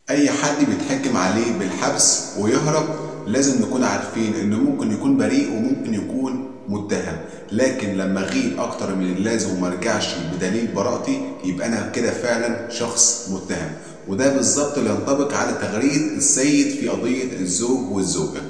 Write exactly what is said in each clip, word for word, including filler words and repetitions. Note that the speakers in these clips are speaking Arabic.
اي حد بيتحكم عليه بالحبس ويهرب لازم نكون عارفين انه ممكن يكون بريء وممكن يكون متهم، لكن لما اغيب اكتر من اللازم وما ارجعش بدليل براءتي يبقى انا كده فعلا شخص متهم. وده بالظبط اللي ينطبق على تغريد السيد في قضية الزوج والزوجة.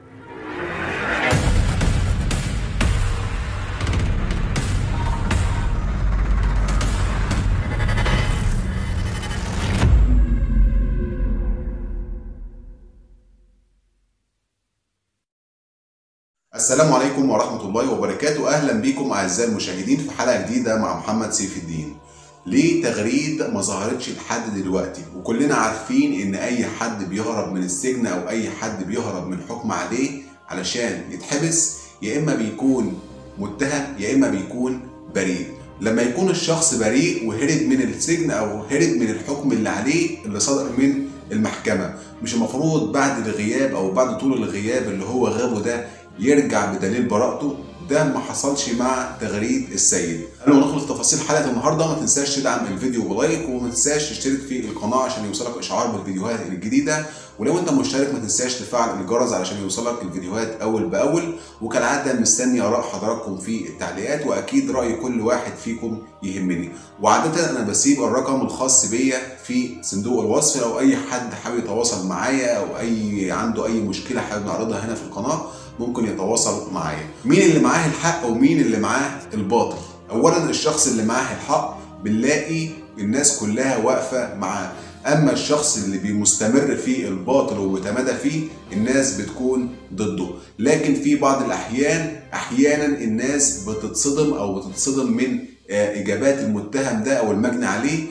السلام عليكم ورحمة الله وبركاته. أهلا بكم أعزائي المشاهدين في حلقة جديدة مع محمد سيف الدين. ليه تغريد ما ظهرتش لحد دلوقتي؟ وكلنا عارفين إن أي حد بيهرب من السجن أو أي حد بيهرب من حكم عليه علشان يتحبس يا إما بيكون متهم يا إما بيكون بريء. لما يكون الشخص بريء وهرب من السجن أو هرب من الحكم اللي عليه اللي صدر من المحكمة، مش المفروض بعد الغياب أو بعد طول الغياب اللي هو غابه ده يرجع بدليل براءته؟ ده ما حصلش مع تغريد السيد. قبل ما ندخل في تفاصيل حلقه النهارده ما تنساش تدعم الفيديو بلايك وما تنساش تشترك في القناه عشان يوصلك اشعار بالفيديوهات الجديده، ولو انت مشترك ما تنساش تفعل الجرس علشان يوصلك الفيديوهات اول باول. وكالعاده مستني اراء حضراتكم في التعليقات، واكيد راي كل واحد فيكم يهمني. وعاده انا بسيب الرقم الخاص بيا في صندوق الوصف لو اي حد حابب يتواصل معايا او اي عنده اي مشكله حابب نعرضها هنا في القناه ممكن يتواصل معايا. مين اللي معاه الحق ومين اللي معاه الباطل؟ اولا الشخص اللي معاه الحق بنلاقي الناس كلها واقفه معاه، اما الشخص اللي بيمستمر في الباطل وبيتمادى فيه الناس بتكون ضده. لكن في بعض الاحيان احيانا الناس بتتصدم او بتتصدم من اجابات المتهم ده او المجني عليه،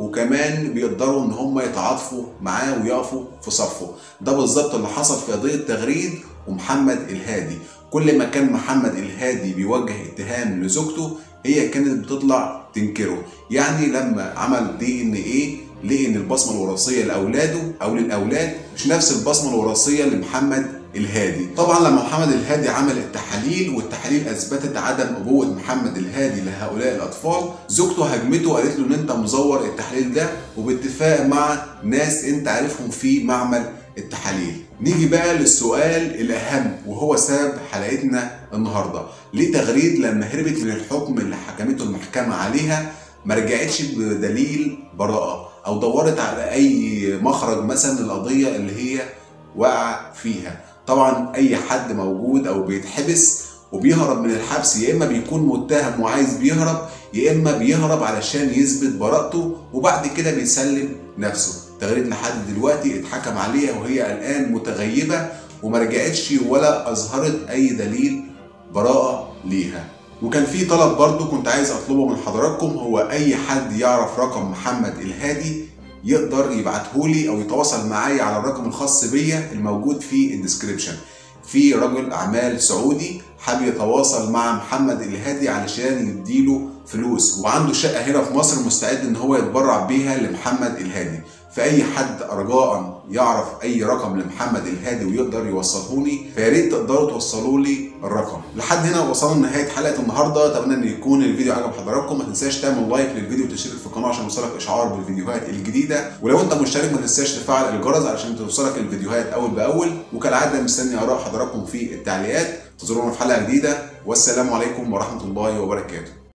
وكمان بيقدروا ان هم يتعاطفوا معاه ويقفوا في صفه. ده بالظبط اللي حصل في قضيه تغريد ومحمد الهادي. كل ما كان محمد الهادي بيوجه اتهام لزوجته هي كانت بتطلع تنكره. يعني لما عمل دي ان ايه لقي ان البصمه الوراثيه لاولاده او للاولاد مش نفس البصمه الوراثيه لمحمد الهادي. طبعا لما محمد الهادي عمل التحاليل والتحاليل اثبتت عدم ابوه محمد الهادي لهؤلاء الاطفال، زوجته هجمته وقالت له ان انت مزور التحليل ده وباتفاق مع ناس انت عارفهم في معمل التحاليل. نيجي بقى للسؤال الاهم وهو سبب حلقتنا النهارده. ليه تغريد لما هربت من الحكم اللي حكمته المحكمه عليها ما رجعتش بدليل براءه او دورت على اي مخرج مثلا للقضيه اللي هي وقع فيها؟ طبعا اي حد موجود او بيتحبس وبيهرب من الحبس يا اما بيكون متهم وعايز بيهرب يا اما بيهرب علشان يثبت براءته وبعد كده بيسلم نفسه. تغريد لحد دلوقتي اتحكم عليها وهي الان متغيبه وما رجعتش ولا اظهرت اي دليل براءه ليها. وكان في طلب برضو كنت عايز اطلبه من حضراتكم، هو اي حد يعرف رقم محمد الهادي يقدر يبعتهولي او يتواصل معايا على الرقم الخاص بيا الموجود في الديسكريبشن. في رجل اعمال سعودي حابب يتواصل مع محمد الهادي علشان يديله فلوس وعنده شقه هنا في مصر مستعد ان هو يتبرع بيها لمحمد الهادي. فاي حد رجاء يعرف اي رقم لمحمد الهادي ويقدر يوصلهولي فيا ريت تقدروا توصلوا لي الرقم. لحد هنا وصلنا لنهايه حلقه النهارده، اتمنى ان يكون الفيديو عجب حضراتكم. ما تنساش تعمل لايك للفيديو وتشترك في القناه عشان يوصلك اشعار بالفيديوهات الجديده، ولو انت مشترك ما تنساش تفعل الجرس علشان توصلك الفيديوهات اول باول. وكالعاده مستني اراء حضراتكم في التعليقات. انتظرونا في حلقه جديده، والسلام عليكم ورحمه الله وبركاته.